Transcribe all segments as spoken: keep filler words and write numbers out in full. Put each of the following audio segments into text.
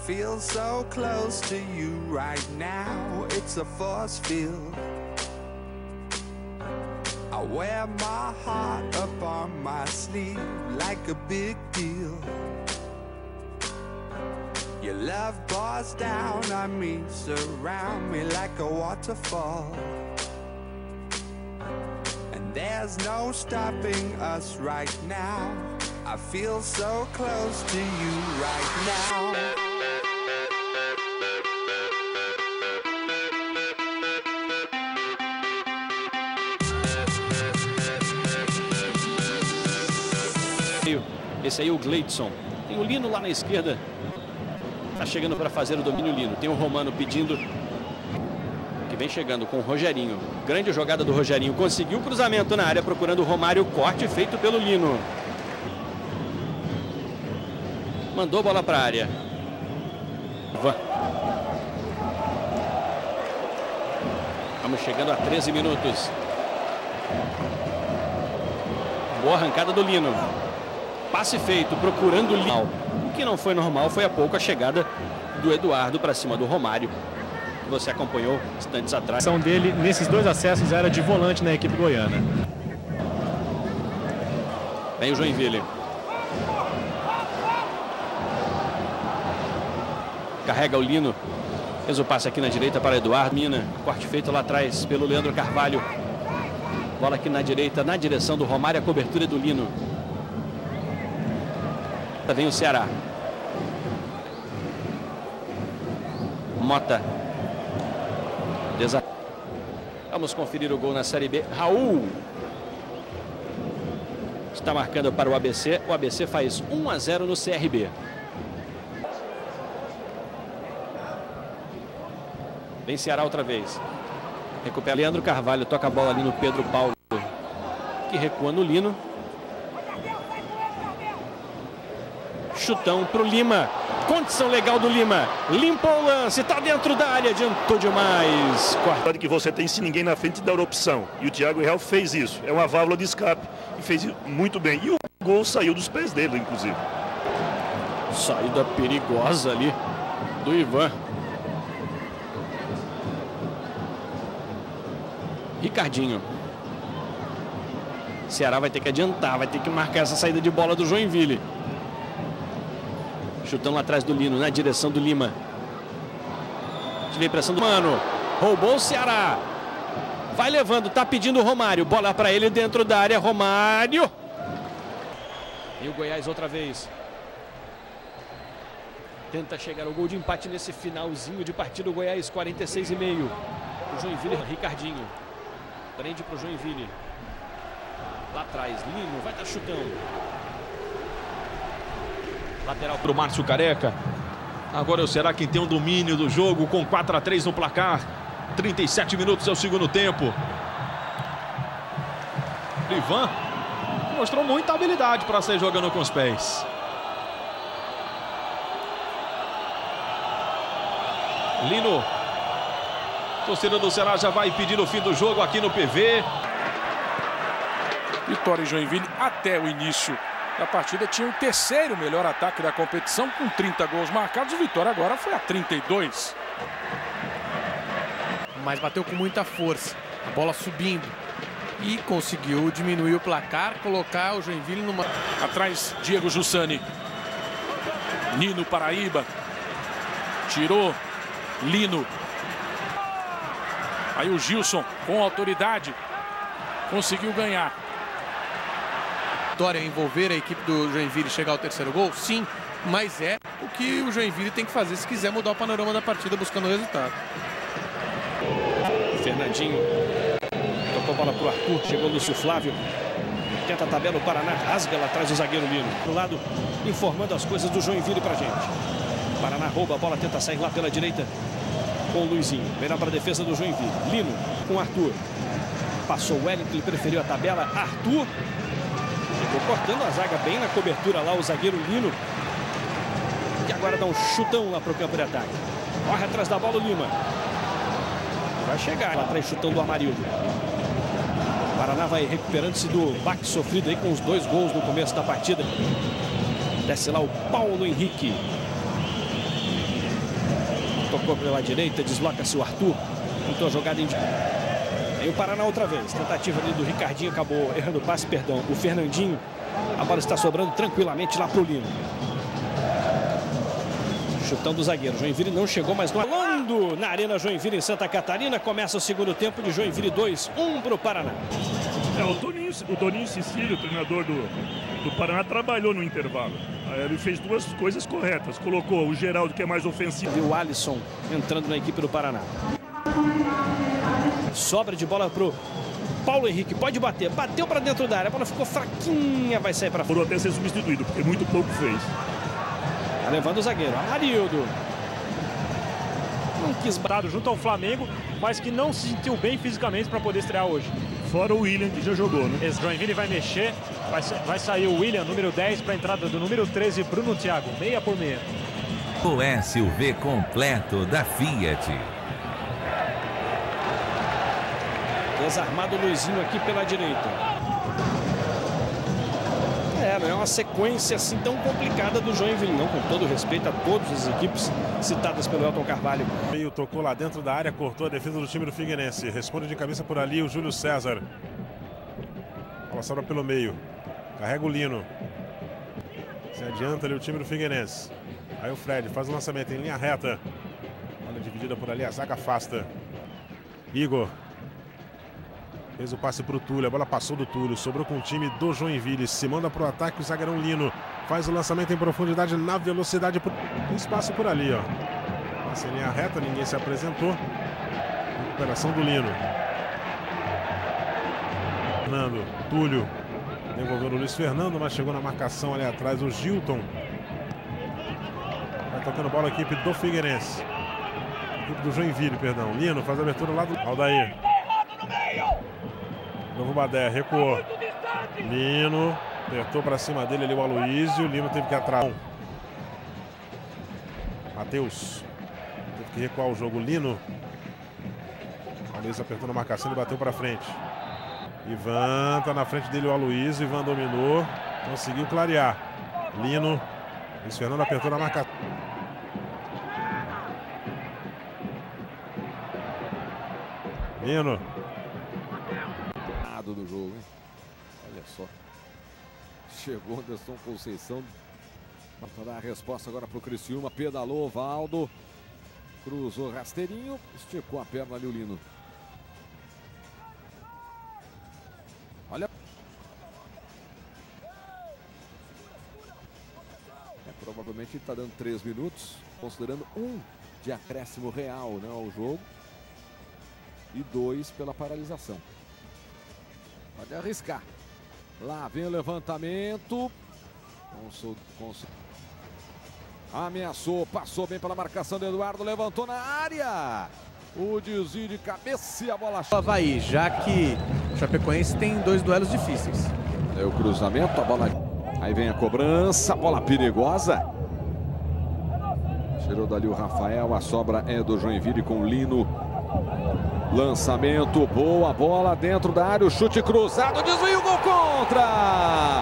feel so close to you right now, it's a force field. I wear my heart up on my sleeve like a big deal. Your love pours down on me, surround me like a waterfall. And there's no stopping us right now. I feel so close to you right now. Esse aí é o Gleidson. Tem o Lino lá na esquerda. Tá chegando para fazer o domínio Lino. Tem o Romano pedindo. Que vem chegando com o Rogerinho. Grande jogada do Rogerinho. Conseguiu o cruzamento na área procurando o Romário. Corte feito pelo Lino. Mandou a bola para a área. Vamos chegando a treze minutos. Boa arrancada do Lino. Passe feito, procurando o Lino. O que não foi normal foi há pouco a chegada do Eduardo para cima do Romário. Você acompanhou instantes atrás. A ação dele nesses dois acessos era de volante na equipe goiana. Vem o Joinville. Carrega o Lino. Fez o passe aqui na direita para Eduardo. Mina, corte feito lá atrás pelo Leandro Carvalho. Bola aqui na direita, na direção do Romário, a cobertura do Lino. Vem o Ceará. Mota. Desa... Vamos conferir o gol na Série B. Raul. Está marcando para o A B C. O A B C faz um a zero no C R B. Vem Ceará outra vez. Recupera Leandro Carvalho. Toca a bola ali no Pedro Paulo, que recua no Lino. Chutão para o Lima. Condição legal do Lima. Limpou o lance. Está dentro da área. Adiantou demais. Quarta que você tem se ninguém na frente dar opção. E o Thiago Real fez isso. É uma válvula de escape. E fez muito bem. E o gol saiu dos pés dele, inclusive. Saída perigosa ali do Ivan. Ricardinho. Ceará vai ter que adiantar. Vai ter que marcar essa saída de bola do Joinville. Chutão lá atrás do Lino, na direção do Lima. Tive a impressão do Mano. Roubou o Ceará. Vai levando, tá pedindo o Romário. Bola para ele dentro da área, Romário. E o Goiás outra vez. Tenta chegar ao gol de empate nesse finalzinho de partida. O Goiás, quarenta e seis e meio. O Joinville, Ricardinho. Prende pro Joinville. Lá atrás, Lino, vai dar chutão. Lateral para o Márcio Careca. Agora o Ceará quem tem o domínio do jogo com quatro a três no placar. trinta e sete minutos é o segundo tempo. Ivan mostrou muita habilidade para sair jogando com os pés. Lino. Torcedor do Ceará já vai pedir o fim do jogo aqui no P V. Vitória em Joinville até o início da partida tinha o terceiro melhor ataque da competição com trinta gols marcados. O Vitória agora foi a trinta e dois. Mas bateu com muita força, a bola subindo e conseguiu diminuir o placar, colocar o Joinville numa... Atrás, Diego Jussani. Nino Paraíba. Tirou. Lino. Aí o Gilson, com autoridade, conseguiu ganhar. Vitória envolver a equipe do Joinville e chegar ao terceiro gol? Sim, mas é o que o Joinville tem que fazer se quiser mudar o panorama da partida buscando o resultado. Fernandinho tocou a bola para o Arthur, chegou o Lúcio Flávio, tenta a tabela, o Paraná rasga lá atrás do zagueiro Lino. Do lado, informando as coisas do Joinville pra gente. O Paraná rouba a bola, tenta sair lá pela direita com o Luizinho. Verá para a defesa do Joinville. Lino com o Arthur. Passou o Wellington, ele preferiu a tabela. Arthur ficou cortando a zaga bem na cobertura lá, o zagueiro Lino. E agora dá um chutão lá para o campo de ataque. Corre atrás da bola o Lima. Vai chegar lá atrás, chutão do Amarildo. O Paraná vai recuperando-se do baque sofrido aí com os dois gols no começo da partida. Desce lá o Paulo Henrique. Tocou pela direita, desloca-se o Arthur. Tentou a jogada em... E o Paraná outra vez. Tentativa ali do Ricardinho, acabou errando o passe, perdão. O Fernandinho. A bola está sobrando tranquilamente lá para o Lino. Chutão do zagueiro. Joinville não chegou, mas no Rolando na Arena Joinville em Santa Catarina. Começa o segundo tempo de Joinville dois, um para o Paraná. É, o Toninho, o Toninho Cecílio, o treinador do, do Paraná, trabalhou no intervalo. Ele fez duas coisas corretas. Colocou o Geraldo, que é mais ofensivo. E o Alisson entrando na equipe do Paraná. Sobra de bola pro Paulo Henrique. Pode bater. Bateu para dentro da área. A bola ficou fraquinha. Vai sair para fora. Por até ser substituído, porque muito pouco fez. Tá levando o zagueiro. Amarildo. Não quis bater junto ao Flamengo, mas que não se sentiu bem fisicamente para poder estrear hoje. Fora o William, que já jogou, né? Esse Joinville vai mexer. Vai, vai sair o William, número dez, para a entrada do número treze, Bruno Thiago. Meia por meia. O S U V completo da Fiat. Desarmado o Luizinho aqui pela direita. É, não é uma sequência assim tão complicada do Joinville, não, com todo respeito a todas as equipes citadas pelo Elton Carvalho. Meio tocou lá dentro da área, cortou a defesa do time do Figueirense. Responde de cabeça por ali o Júlio César. Bola sobra pelo meio. Carrega o Lino. Se adianta ali o time do Figueirense. Aí o Fred faz o lançamento em linha reta. Bola dividida por ali, a zaga afasta. Igor. Fez o passe para o Túlio, a bola passou do Túlio, sobrou com o time do Joinville, se manda para o ataque o zagueirão Lino, faz o lançamento em profundidade na velocidade, tem espaço por ali, ó. Passa em linha reta, ninguém se apresentou, recuperação do Lino. Fernando, Túlio, devolveu o Luiz Fernando, mas chegou na marcação ali atrás o Gilton. Vai tocando bola a equipe do Figueirense, equipe do Joinville, perdão. Lino faz a abertura lá do Aldair. Novo Badé, recuou. Lino, apertou para cima dele ali o Aloísio. Lino teve que ir atrás. Matheus teve que recuar o jogo. Lino. Aloísio apertou na marcação e bateu para frente. Ivan tá na frente dele o Aloísio. Ivan dominou, conseguiu clarear. Lino. Luiz Fernando apertou na marcação. Lino. Do jogo, hein? Olha só. Chegou Anderson Conceição para dar a resposta agora para o Criciúma. Pedalou Valdo. Cruzou rasteirinho. Esticou a perna ali o Lino. Olha. É, provavelmente está dando três minutos. Considerando um de acréscimo real, né, ao jogo. E dois pela paralisação. Pode arriscar. Lá vem o levantamento. Consol, consol. Ameaçou, passou bem pela marcação do Eduardo, levantou na área. O desvio de cabeça e a bola... Avaí, já que o Chapecoense tem dois duelos difíceis. É o cruzamento, a bola... Aí vem a cobrança, bola perigosa. Tirou dali o Rafael, a sobra é do Joinville com o Lino. Lançamento, boa bola dentro da área, o chute cruzado, desvio, gol contra!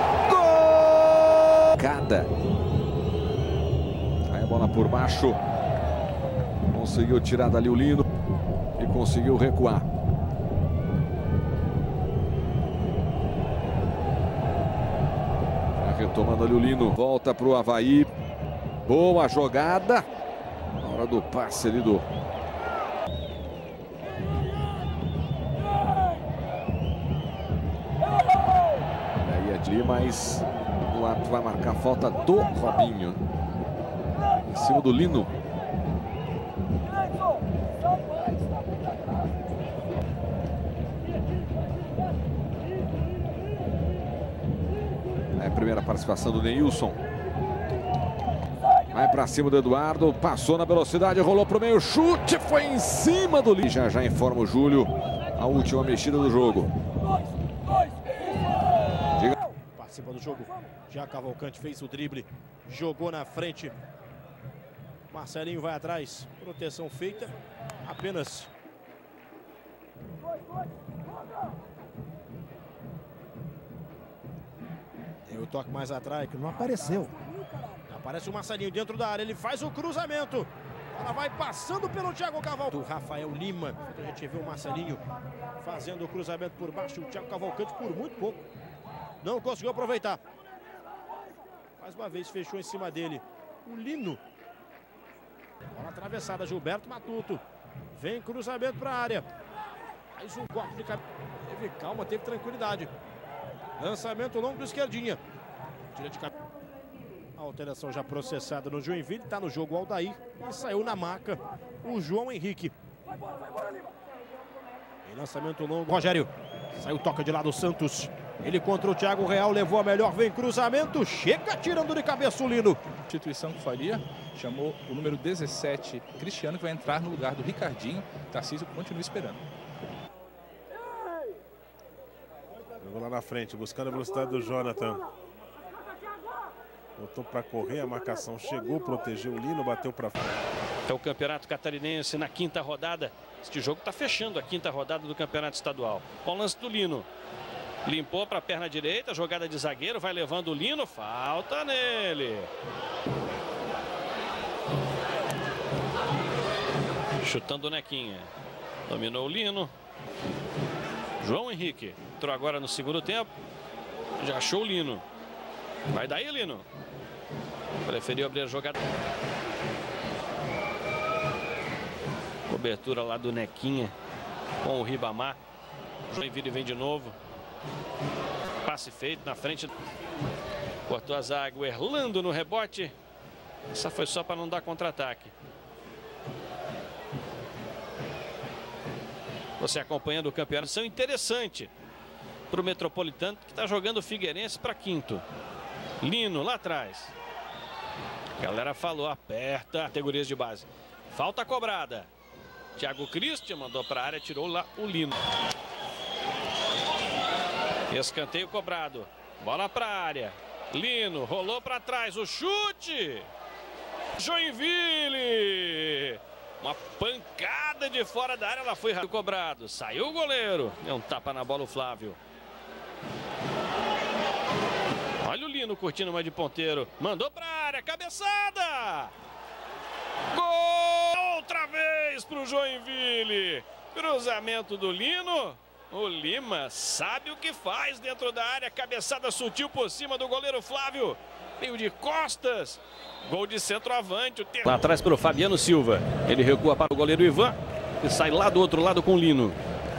Gol! Cada. Aí a bola por baixo. Conseguiu tirar dali o Lino e conseguiu recuar. Já retomando ali o Lino, volta para o Avaí. Boa jogada. Na hora do passe ali do... Mas o árbitro vai marcar a falta do Robinho em cima do Lino. É a primeira participação do Neilson. Vai para cima do Eduardo, passou na velocidade, rolou para o meio, chute, foi em cima do Lino. Já já informa o Júlio a última mexida do jogo. Participa do jogo, já Cavalcante fez o drible, jogou na frente, Marcelinho vai atrás, proteção feita, apenas tem o toque mais atrás que não apareceu. Aparece o Marcelinho dentro da área, ele faz o cruzamento, Ela vai passando pelo Thiago Cavalcante. Do Rafael Lima. A gente viu o Marcelinho fazendo o cruzamento por baixo. O Thiago Cavalcante por muito pouco não conseguiu aproveitar. Mais uma vez fechou em cima dele o Lino. Bola atravessada, Gilberto Matuto. Vem cruzamento para a área. Mais um corte de cabeça. Teve calma, teve tranquilidade. Lançamento longo do esquerdinha. Tira de cabeça. A alteração já processada no Joinville. Está no jogo o Aldair. E saiu na maca o João Henrique. Em lançamento longo. Rogério. Saiu, toca de lado o Santos. Ele contra o Thiago Real. Levou a melhor. Vem cruzamento. Chega tirando de cabeça o Lino. A instituição que faria chamou o número dezessete, Cristiano, que vai entrar no lugar do Ricardinho. Tarcísio continua esperando. Jogou lá na frente, buscando a velocidade do Jonathan. Botou para correr, a marcação chegou, protegeu o Lino, bateu para frente. É o Campeonato Catarinense na quinta rodada. Este jogo está fechando a quinta rodada do Campeonato Estadual. Com o lance do Lino. Limpou para a perna direita, jogada de zagueiro, vai levando o Lino, falta nele. Chutando o Nequinha. Dominou o Lino. João Henrique. Entrou agora no segundo tempo. Já achou o Lino. Vai daí, Lino. Preferiu abrir a jogada. Cobertura lá do Nequinha com o Ribamar. Joinville vem de novo. Passe feito na frente. Cortou a zaga. O Erlando no rebote. Essa foi só para não dar contra-ataque. Você acompanhando o campeonato. São interessante para o Metropolitano, que está jogando o Figueirense para quinto. Lino lá atrás. A galera falou, aperta categorias de base. Falta cobrada. Thiago Cristian mandou para a área, tirou lá o Lino. Escanteio cobrado. Bola para a área. Lino rolou para trás. O chute. Joinville. Uma pancada de fora da área. Ela foi rápido cobrado. Saiu o goleiro. Deu um tapa na bola o Flávio. Olha o Lino curtindo uma de ponteiro. Mandou para a área. Cabeçada. Gol outra vez para o Joinville. Cruzamento do Lino. O Lima sabe o que faz dentro da área. Cabeçada sutil por cima do goleiro Flávio. Meio de costas. Gol de centroavante. Ter... Lá atrás para o Fabiano Silva. Ele recua para o goleiro Ivan. E sai lá do outro lado com o Lino.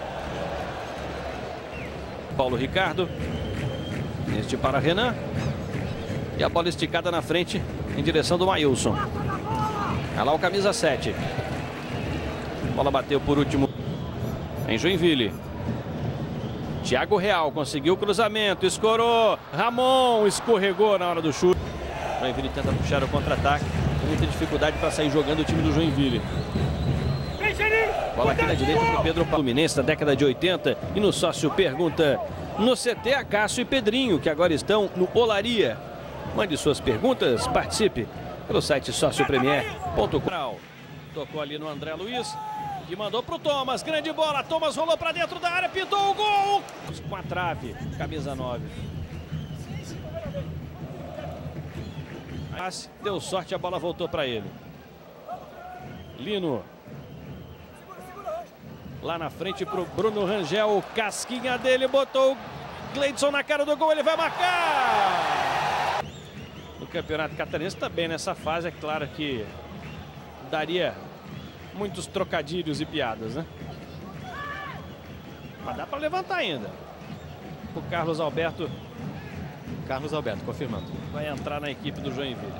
Paulo Ricardo. Este para Renan. E a bola esticada na frente em direção do Maílson. Olha lá o camisa sete. A bola bateu por último em Joinville. Thiago Real conseguiu o cruzamento, escorou. Ramon escorregou na hora do chute. Joinville tenta puxar o contra-ataque. Com muita dificuldade para sair jogando o time do Joinville. Bola aqui na direita para o Pedro Fluminense da década de oitenta. E no sócio pergunta no C T Acácio e Pedrinho, que agora estão no Olaria. Mande suas perguntas, participe pelo site sócio premier ponto com. Tocou ali no André Luiz. E mandou para o Thomas, grande bola, Thomas rolou para dentro da área, pintou o gol, com a trave, camisa nove. Mas deu sorte, a bola voltou para ele. Lino. Lá na frente para o Bruno Rangel, o casquinha dele, botou o Gleidson na cara do gol, ele vai marcar! No Campeonato Catarinense também nessa fase, é claro que daria muitos trocadilhos e piadas, né? Mas dá para levantar ainda. O Carlos Alberto. Carlos Alberto, confirmando. Vai entrar na equipe do Joinville.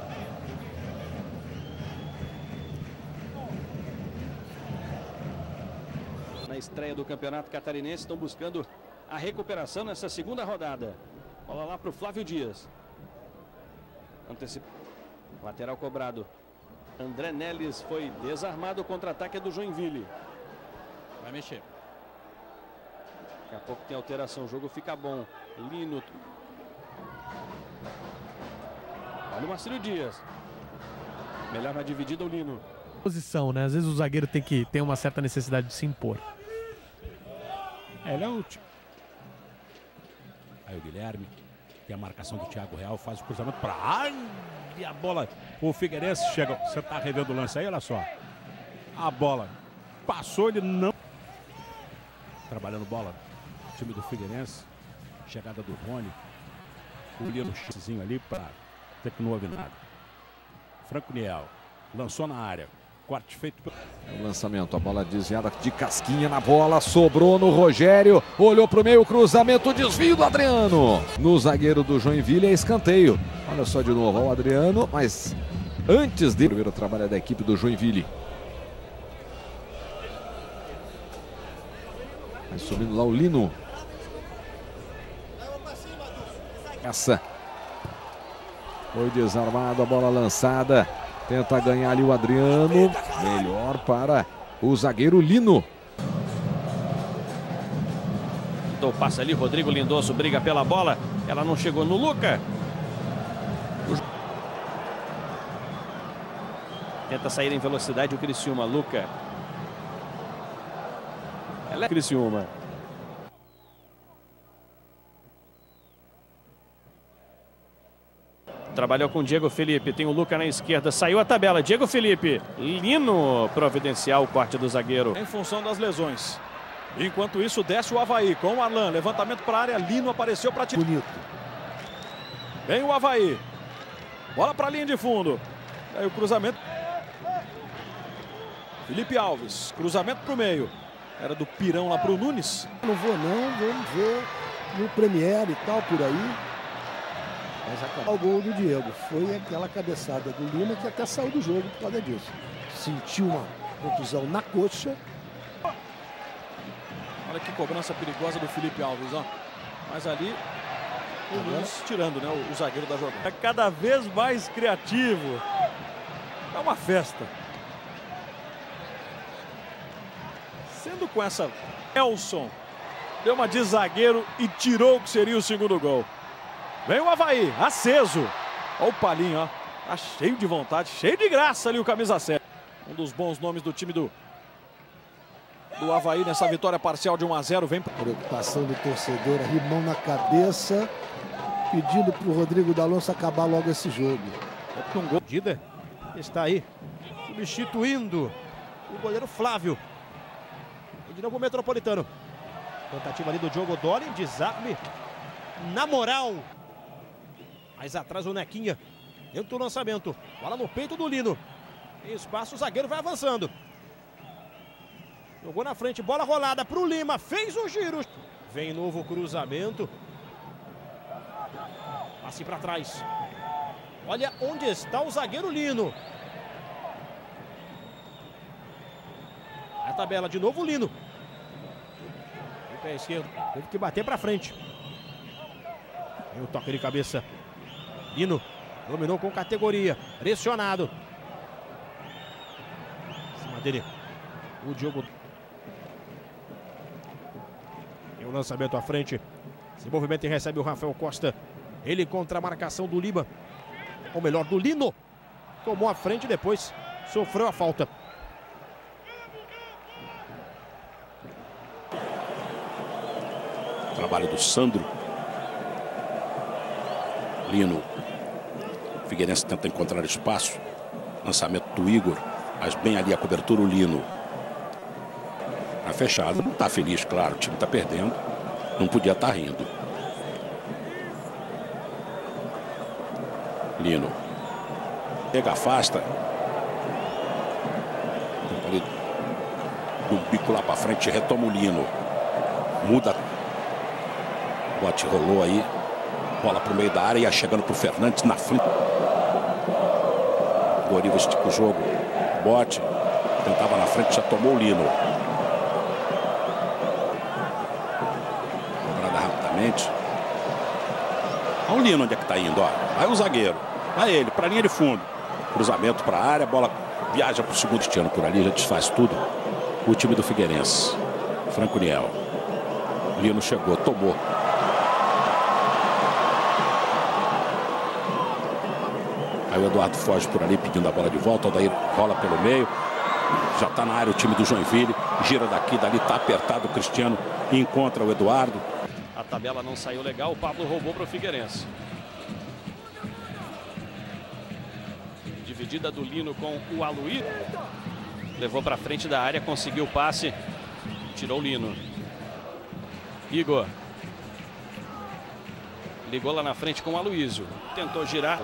Na estreia do Campeonato Catarinense, estão buscando a recuperação nessa segunda rodada. Bola lá para o Flávio Dias. Antecipa. Lateral cobrado. André Neles foi desarmado. O contra-ataque do Joinville. Vai mexer. Daqui a pouco tem alteração. O jogo fica bom. Lino. Olha o Marcílio Dias. Melhor na dividida o Lino. Posição, né? Às vezes o zagueiro tem que ter uma certa necessidade de se impor. É, ele é o... Aí o Guilherme Tem a marcação do Thiago Real, faz o cruzamento para ai, e a bola, o Figueirense chega, você tá revendo o lance aí, olha só. A bola passou, ele não trabalhando bola, time do Figueirense, chegada do Rony, o Lino Xzinho ali para ter que não houve nada. Franco Niel lançou na área, corte feito pelo... O lançamento, a bola desviada de casquinha na bola, sobrou no Rogério, olhou para o meio, cruzamento, desvio do Adriano. No zagueiro do Joinville é escanteio. Olha só de novo, o Adriano, mas antes de primeiro trabalho da equipe do Joinville. Vai subindo lá o Lino. Essa foi desarmado, a bola lançada. Tenta ganhar ali o Adriano. Melhor para o zagueiro Lino. Então passa ali, Rodrigo Lindoso briga pela bola. Ela não chegou no Luca. Tenta sair em velocidade o Criciúma. Luca. Ela é Criciúma. Trabalhou com o Diego Felipe, tem o Luca na esquerda, saiu a tabela, Diego Felipe, Lino providencial, o corte do zagueiro. Em função das lesões. Enquanto isso, desce o Avaí com o Arlan, levantamento para a área, Lino apareceu para tirar. Bonito. Vem o Avaí, bola para a linha de fundo, aí o cruzamento. Felipe Alves, cruzamento para o meio, era do Pirão lá para o Nunes. Não vou não, vamos ver no Premier e tal, por aí. Mas acabou o gol do Diego. Foi aquela cabeçada do Lima que até saiu do jogo por causa disso. Sentiu uma contusão na coxa. Olha que cobrança perigosa do Felipe Alves, ó. Mas ali o Nunes tirando, né, o, o zagueiro da jogada. É cada vez mais criativo. É uma festa. Sendo com essa, Elson deu uma de zagueiro e tirou o que seria o segundo gol. Vem o Avaí, aceso. Olha o Palinho, ó. Tá cheio de vontade, cheio de graça ali o camisa sete. Um dos bons nomes do time do, do Avaí nessa vitória parcial de um a zero. Vem... Preocupação do torcedor ali, mão na cabeça, pedindo para o Rodrigo D'Alonso acabar logo esse jogo. É um gol. Dida está aí, substituindo o goleiro Flávio. E de novo o Metropolitano. Tentativa ali do Diogo Dori, desarme na moral. Mais atrás o Nequinha, dentro do lançamento, bola no peito do Lino. Em espaço, o zagueiro vai avançando. Jogou na frente, bola rolada para o Lima, fez o giro. Vem novo cruzamento. Passe para trás. Olha onde está o zagueiro Lino. A tabela de novo o Lino. O pé esquerdo, teve que bater para frente. Tem o toque de cabeça. Lino dominou com categoria, pressionado. Em cima dele, o Diogo. Tem o lançamento à frente. Se movimenta e recebe o Rafael Costa. Ele contra a marcação do Lima. Ou melhor, do Lino. Tomou a frente e depois sofreu a falta. Trabalho do Sandro. Lino. Figueirense tenta encontrar espaço. Lançamento do Igor. Mas bem ali a cobertura o Lino. Tá fechado. Não tá feliz, claro. O time tá perdendo. Não podia estar rindo. Lino. Pega, afasta. Ali do bico lá pra frente. Retoma o Lino. Muda. Bote rolou aí. Bola pro meio da área, ia chegando pro Fernandes na frente. Dorival estica o jogo. Bote. Tentava na frente, já tomou o Lino. Cobrada rapidamente. Olha o Lino onde é que tá indo, ó. Vai o zagueiro. Vai ele, pra linha de fundo. Cruzamento pra área, bola viaja pro segundo destino por ali, já desfaz tudo. O time do Figueirense. Franco Niel. Lino chegou, tomou. Aí o Eduardo foge por ali pedindo a bola de volta. O Odair rola pelo meio. Já está na área o time do Joinville. Gira daqui, dali, está apertado o Cristiano. E encontra o Eduardo. A tabela não saiu legal, o Pablo roubou para o Figueirense. Dividida do Lino com o Aloysio. Levou para frente da área, conseguiu o passe. Tirou o Lino. Igor. Ligou lá na frente com o Aloysio. Tentou girar.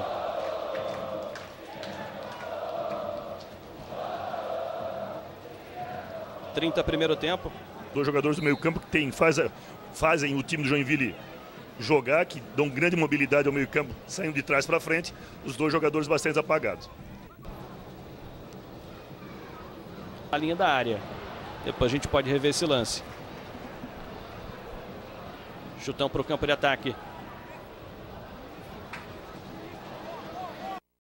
trinta primeiro tempo. Dois jogadores do meio campo que tem, faz a, fazem o time do Joinville jogar, que dão grande mobilidade ao meio campo, saindo de trás para frente. Os dois jogadores bastante apagados. A linha da área. Depois a gente pode rever esse lance. Chutão para o campo de ataque.